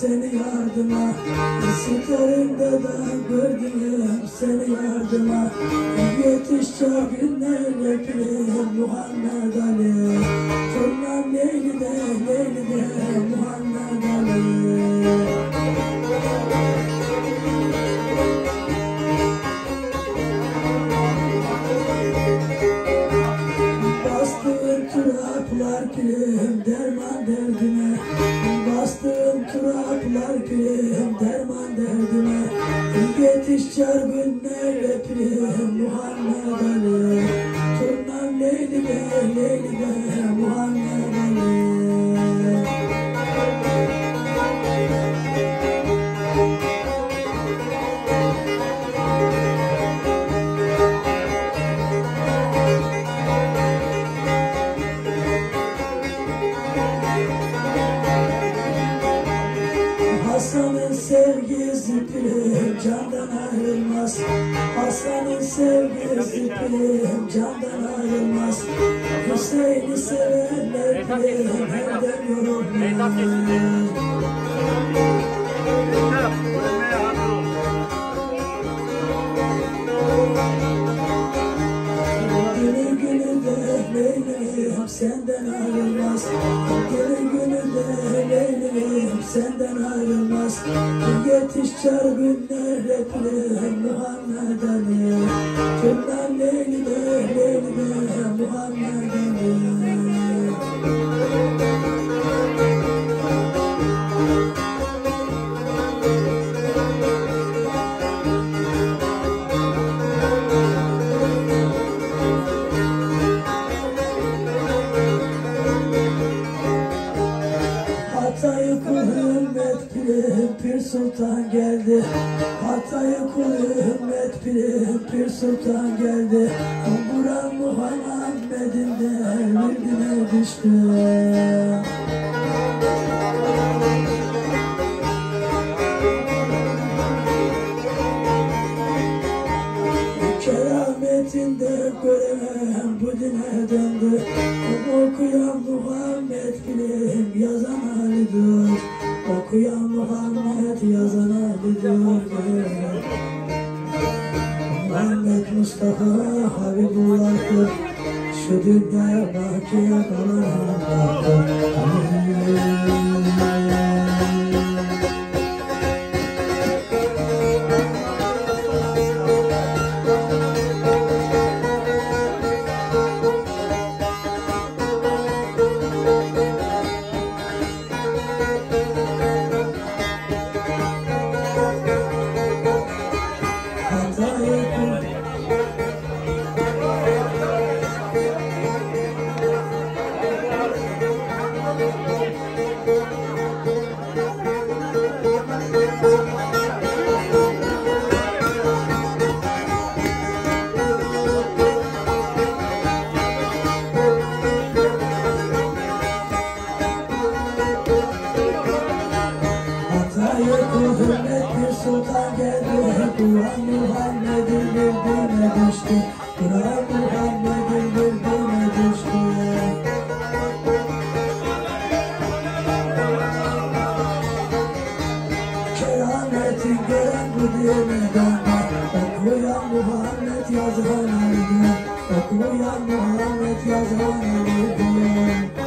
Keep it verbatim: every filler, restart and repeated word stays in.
seni yardıma, isterimde de gördüm seni yardıma. Yetiş çağ günler öpeyim Muhammed Ali, turnam Leyli de Leyli de Muhammed Ali. Bastığın turaplar gülüm derman derdime, bastığın turaplar gülüm derman derdime. Yetiş çağır günler öpeyim Muhammed Ali, turnam Leyli de Leyli de Muhammed Ali. Hasan'ın sevgisi pilim candan ayrılmaz, Hasan'ın sevgisi pilim candan ayrılmaz. Hüseyin'i sevenler pilim herden yorulmaz. Günü günü de Leylim senden ayrılmaz, günü günü de Leylim senden ayrılmaz. Yetiş çağır günler öpeyim Muhammed Ali, turnam Leyli de Leyli de Muhammed Ali. Hatay'ı kul hürmet pilim Pir Sultan geldi, Hatay'ı kul hürmet pilim Pir Sultan geldi. Buran Muhammed'in derdine düştü. Kerametinde göremem bu dine döndü. Okuyan Muhammed bilim yazan Ali'dir, okuyan Muhammed yazan Ali'dir. Muhammed Mustafa Habibullah'tır, şu dünyaya bakiye kalan Allah'tır. Hürmet bir sultan geldi, Kur'an Muhammed'in birbirine düştü, Kur'an Muhammed'in birbirine düştü. Kerametin gören bu dineden, okuyan Muhammed yazan Ali'dir, okuyan Muhammed yazan Ali'dir.